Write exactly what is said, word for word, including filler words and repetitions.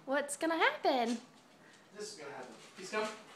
What's gonna happen? This is gonna happen. Please come.